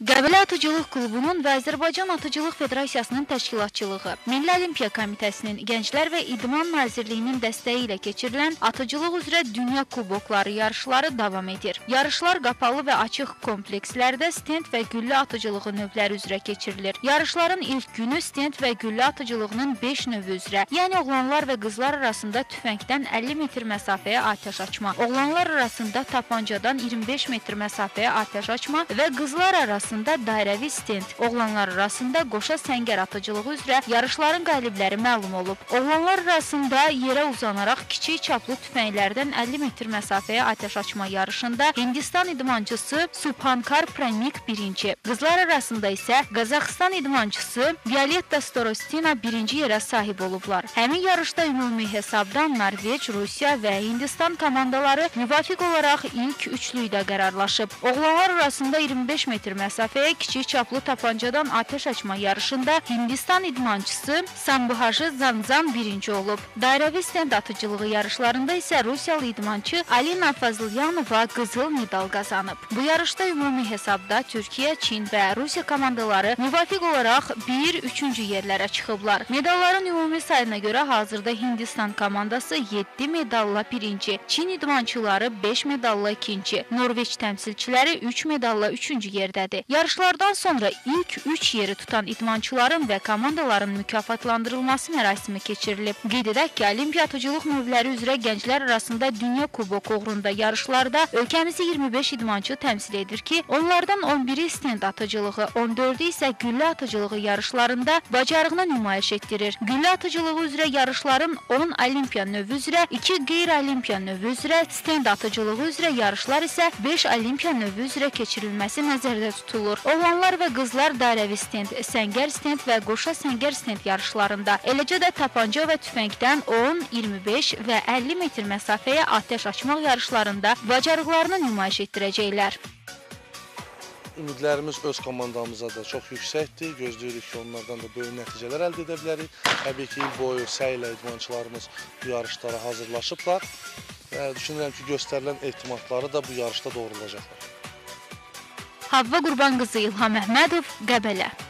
Qəbələ Atıcılıq Klubunun və Azərbaycan Atıcılıq Federasiyasının təşkilatçılığı, Milli Olimpiya Komitəsinin, Gənclər və İdman Nazirliyinin dəstəyi ilə keçirilən atıcılıq üzrə Dünya Kubokları yarışları davam edir. Yarışlar qapalı və açıq komplekslərdə stend və güllə atıcılığı növləri üzrə keçirilir. Yarışların ilk günü stend və güllə atıcılığının 5 növü üzrə, yəni oğlanlar və qızlar arasında tüfəngdən 50 metr məsafəyə atəş açma, oğlanlar arasında tapancadan 25 metr məsafəyə atəş açma və qızlar arasında dairəvi stend, oğlanlar arasında qoşa səngər atıcılığı üzrə yarışların qalibləri məlum olub. Oğlanlar arasında yerə uzanaraq kiçik çaplı tüfənglərdən 50 metr məsafəyə atəş açma yarışında Hindistan idmançısı Subhankar Pramik birinci, qızlar arasında isə Qazaxıstan idmançısı Violetta Storostina birinci yerə sahib olublar. Həmin yarışda ümumi hesabda Norveç, Rusiya və Hindistan komandaları müvafiq olaraq ilk üçlükdə qərarlaşıb. Oğlanlar arasında 25 metr məsafəyə kiçik çaplı tapancadan atəş açma yarışında Hindistan idmançısı Sambuhaşı Zanzan birinci olub. Dairəvi stend atıcılığı yarışlarında isə Rusiyalı idmançı Alina Fazlyanova qızıl medal qazanıb. Bu yarışda ümumi hesabda Türkiyə, Çin və Rusiya komandaları müvafiq olaraq 1-3-cü yerlərə çıxıblar. Medalların ümumi sayına görə hazırda Hindistan komandası 7 medalla birinci, Çin idmançıları 5 medalla ikinci, Norveç təmsilçiləri 3 medalla üçüncü yerdədir. Yarışlardan sonra ilk 3 yeri tutan idmançıların və komandaların mükafatlandırılması mərasimi keçirilib. Qeyd edək ki, Olimpiya atıcılıq növləri üzrə gənclər arasında Dünya Kubok uğrunda yarışlarda ölkəmizi 25 idmançı təmsil edir ki, onlardan 11-i stend atıcılığı, 14-ü isə güllə atıcılığı yarışlarında bacarığını nümayiş etdirir. Güllə atıcılığı üzrə yarışların 10 Olimpiya növü üzrə, 2 qeyri-Olimpiya növü üzrə, stend atıcılığı üzrə yarışlar isə 5 Olimpiya növü üzrə keçirilməsi nəzərdə tutulur. Oğlanlar və qızlar dairəvi stend, səngər stend və qoşa səngər stend yarışlarında, eləcə də tapanca və tüfəngdən 10, 25 və 50 metr məsafəyə atəş açmaq yarışlarında bacarıqlarını nümayiş etdirəcəklər. Ümidlərimiz öz komandamıza da çox yüksəkdir. Gözləyirik ki, onlardan da böyük nəticələr əldə edə bilərik. Təbii ki, il boyu səylə idmançılarımız bu yarışlara hazırlaşıblar və düşünürəm ki, göstərilən ehtimalları da bu yarışda doğrulacaqlar. Havva Qurbanqızı, İlham Əhmədov, Qəbələ.